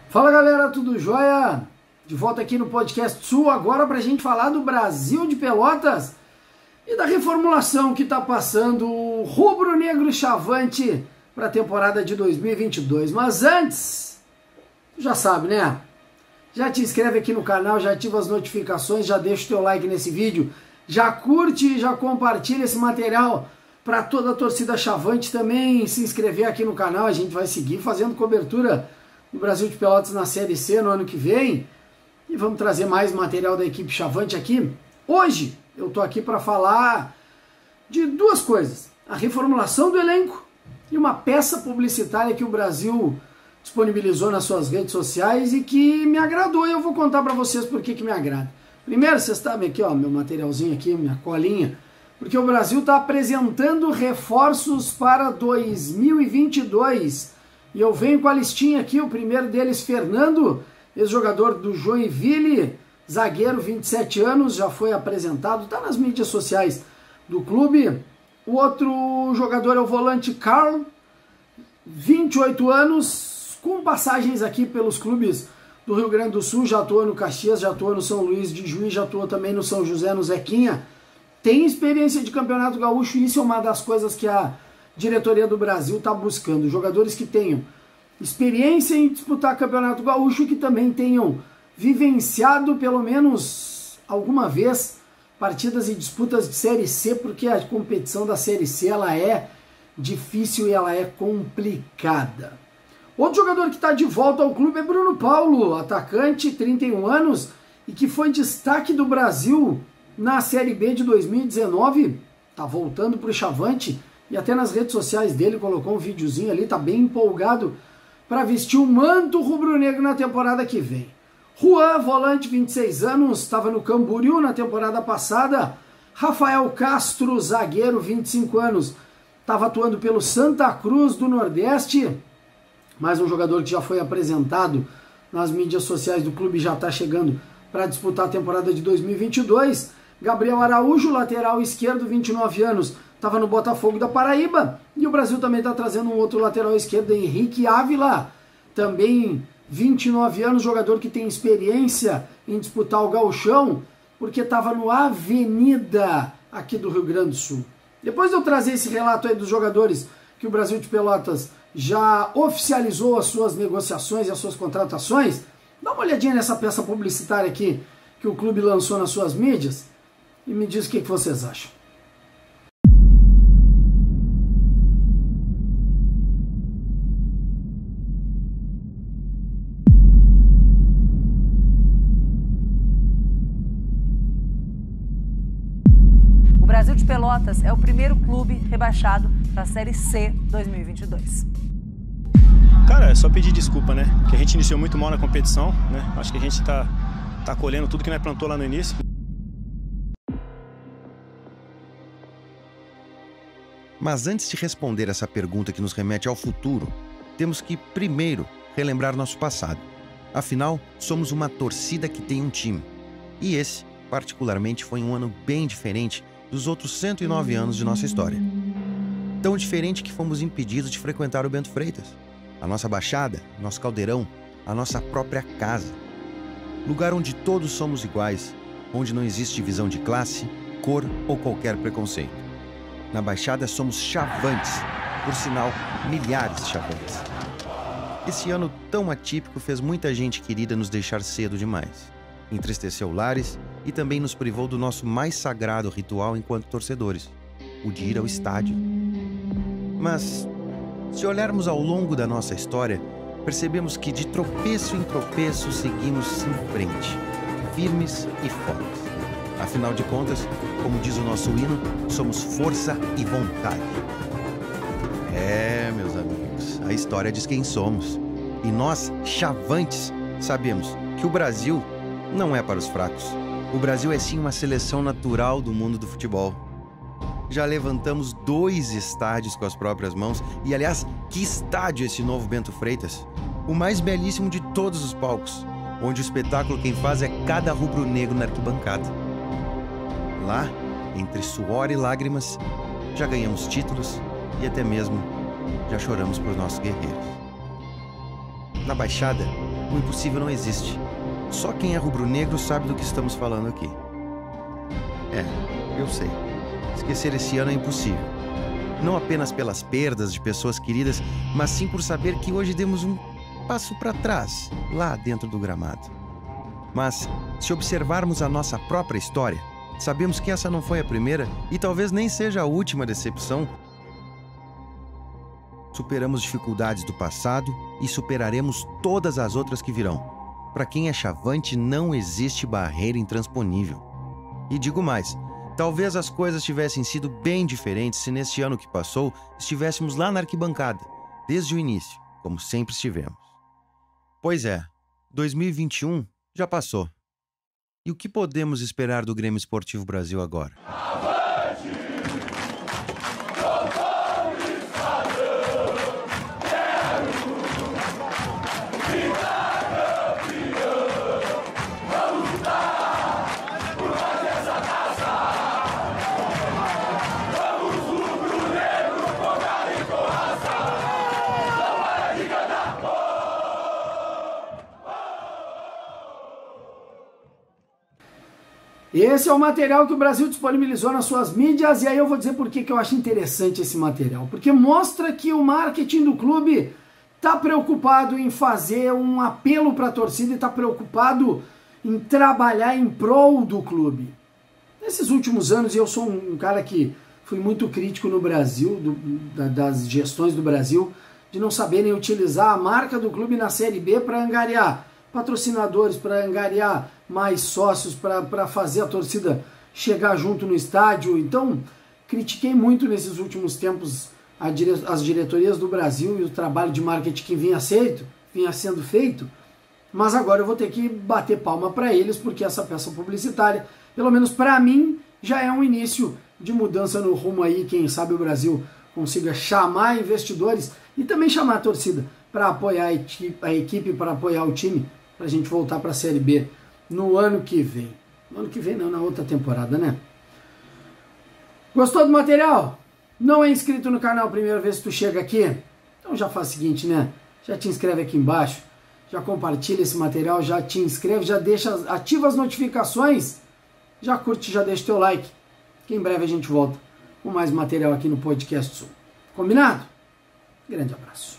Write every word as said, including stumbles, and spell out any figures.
Fala galera, tudo jóia? De volta aqui no Podcast Sul, agora para a gente falar do Brasil de Pelotas e da reformulação que está passando o rubro-negro chavante para a temporada de dois mil e vinte e dois. Mas antes, já sabe, né? Já te inscreve aqui no canal, já ativa as notificações, já deixa o teu like nesse vídeo, já curte e já compartilha esse material para toda a torcida chavante também se inscrever aqui no canal. A gente vai seguir fazendo cobertura do Brasil de Pelotas na Série C no ano que vem e vamos trazer mais material da equipe chavante aqui. Hoje eu tô aqui para falar de duas coisas: a reformulação do elenco e uma peça publicitária que o Brasil disponibilizou nas suas redes sociais e que me agradou, e eu vou contar para vocês por que que me agrada. Primeiro, vocês sabem aqui, ó, meu materialzinho aqui, minha colinha, porque o Brasil está apresentando reforços para dois mil e vinte e dois. E eu venho com a listinha aqui, o primeiro deles, Fernando, ex-jogador do Joinville, zagueiro, vinte e sete anos, já foi apresentado, está nas mídias sociais do clube. O outro jogador é o volante Carl, vinte e oito anos, com passagens aqui pelos clubes do Rio Grande do Sul, já atuou no Caxias, já atuou no São Luís de Juiz, já atuou também no São José, no Zequinha. Tem experiência de Campeonato Gaúcho e isso é uma das coisas que a diretoria do Brasil está buscando. Jogadores que tenham experiência em disputar Campeonato Gaúcho e que também tenham vivenciado pelo menos alguma vez partidas e disputas de Série C, porque a competição da Série C ela é difícil e ela é complicada. Outro jogador que está de volta ao clube é Bruno Paulo, atacante, trinta e um anos, e que foi destaque do Brasil na Série B de dois mil e dezenove, está voltando para o Chavante, e até nas redes sociais dele colocou um videozinho ali, está bem empolgado para vestir o manto rubro-negro na temporada que vem. Juan, volante, vinte e seis anos, estava no Camboriú na temporada passada. Rafael Castro, zagueiro, vinte e cinco anos, estava atuando pelo Santa Cruz do Nordeste. Mais um jogador que já foi apresentado nas mídias sociais do clube, já está chegando para disputar a temporada de dois mil e vinte e dois. Gabriel Araújo, lateral esquerdo, vinte e nove anos, estava no Botafogo da Paraíba. E o Brasil também está trazendo um outro lateral esquerdo, Henrique Ávila, também vinte e nove anos, jogador que tem experiência em disputar o gauchão, porque estava no Avenida aqui do Rio Grande do Sul. Depois de eu trazer esse relato aí dos jogadores que o Brasil de Pelotas já oficializou as suas negociações e as suas contratações, dá uma olhadinha nessa peça publicitária aqui que o clube lançou nas suas mídias e me diz o que, que vocês acham. O Brasil de Pelotas é o primeiro clube rebaixado para a Série C dois mil e vinte e dois. Cara, é só pedir desculpa, né? Que a gente iniciou muito mal na competição, né? Acho que a gente tá, tá colhendo tudo que nós plantou lá no início. Mas antes de responder essa pergunta que nos remete ao futuro, temos que, primeiro, relembrar nosso passado. Afinal, somos uma torcida que tem um time. E esse, particularmente, foi um ano bem diferente dos outros cento e nove anos de nossa história. Tão diferente que fomos impedidos de frequentar o Bento Freitas, a nossa baixada, nosso caldeirão, a nossa própria casa. Lugar onde todos somos iguais, onde não existe divisão de classe, cor ou qualquer preconceito. Na baixada somos chavantes, por sinal, milhares de chavantes. Esse ano tão atípico fez muita gente querida nos deixar cedo demais. Entristeceu lares e também nos privou do nosso mais sagrado ritual enquanto torcedores, o de ir ao estádio. Mas, se olharmos ao longo da nossa história, percebemos que de tropeço em tropeço seguimos em frente, firmes e fortes. Afinal de contas, como diz o nosso hino, somos força e vontade. É, meus amigos, a história diz quem somos. E nós, chavantes, sabemos que o Brasil não é para os fracos. O Brasil é sim uma seleção natural do mundo do futebol. Já levantamos dois estádios com as próprias mãos. E, aliás, que estádio esse novo Bento Freitas? O mais belíssimo de todos os palcos, onde o espetáculo quem faz é cada rubro-negro na arquibancada. Lá, entre suor e lágrimas, já ganhamos títulos e até mesmo já choramos por nossos guerreiros. Na Baixada, o impossível não existe. Só quem é rubro-negro sabe do que estamos falando aqui. É, eu sei. Esquecer esse ano é impossível. Não apenas pelas perdas de pessoas queridas, mas sim por saber que hoje demos um passo para trás, lá dentro do gramado. Mas, se observarmos a nossa própria história, sabemos que essa não foi a primeira e talvez nem seja a última decepção. Superamos dificuldades do passado e superaremos todas as outras que virão. Para quem é chavante, não existe barreira intransponível. E digo mais, talvez as coisas tivessem sido bem diferentes se neste ano que passou estivéssemos lá na arquibancada, desde o início, como sempre estivemos. Pois é, dois mil e vinte e um já passou. E o que podemos esperar do Grêmio Esportivo Brasil agora? Esse é o material que o Brasil disponibilizou nas suas mídias, e aí eu vou dizer por que que eu acho interessante esse material. Porque mostra que o marketing do clube está preocupado em fazer um apelo para a torcida e está preocupado em trabalhar em prol do clube. Nesses últimos anos, eu sou um cara que fui muito crítico no Brasil, do, da, das gestões do Brasil, de não saberem utilizar a marca do clube na Série B para angariar patrocinadores, para angariar mais sócios, para fazer a torcida chegar junto no estádio. Então, critiquei muito nesses últimos tempos a dire... as diretorias do Brasil e o trabalho de marketing que vinha, aceito, vinha sendo feito, mas agora eu vou ter que bater palma para eles, porque essa peça publicitária, pelo menos para mim, já é um início de mudança no rumo aí. Quem sabe o Brasil consiga chamar investidores e também chamar a torcida para apoiar a equipe, a equipe para apoiar o time, para a gente voltar para a Série B no ano que vem. No ano que vem não, na outra temporada, né? Gostou do material? Não é inscrito no canal, primeira vez que tu chega aqui? Então já faz o seguinte, né? Já te inscreve aqui embaixo, já compartilha esse material, já te inscreve, já deixa, ativa as notificações, já curte, já deixa teu like, que em breve a gente volta com mais material aqui no Podcast Sul. Combinado? Grande abraço.